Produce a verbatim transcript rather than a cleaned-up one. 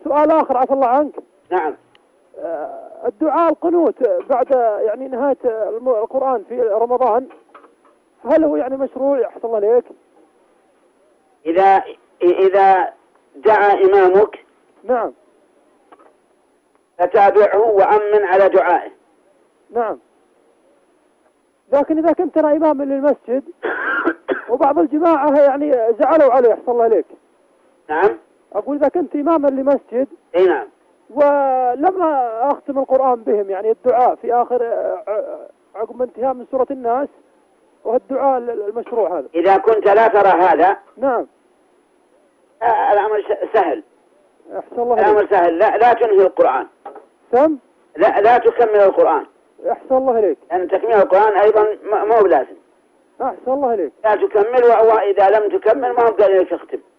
سؤال آخر عفى الله عنك. نعم. الدعاء القنوت بعد يعني نهاية القرآن في رمضان، هل هو يعني مشروع يحصل الله عليك؟ إذا إذا دعا إمامك نعم فتابعه وأمن على دعائه. نعم. لكن إذا كنت أنا إمام للمسجد وبعض الجماعة يعني زعلوا عليه يحصل الله عليك. نعم. أقول إذا كنت إماما لمسجد اي نعم ولما أختم القرآن بهم يعني الدعاء في آخر عقب انتهاء من سورة الناس والدعاء المشروع هذا، إذا كنت لا ترى هذا نعم آه الأمر سهل. أحسن الله الأمر عليك. سهل. لا لا تنهي القرآن. سم لا لا تكمل القرآن. أحسن الله عليك. لأن تكميل القرآن أيضا مو بلازم. أحسن الله عليك. لا تكمل، وإذا لم تكمل ما هو قال لك تختم.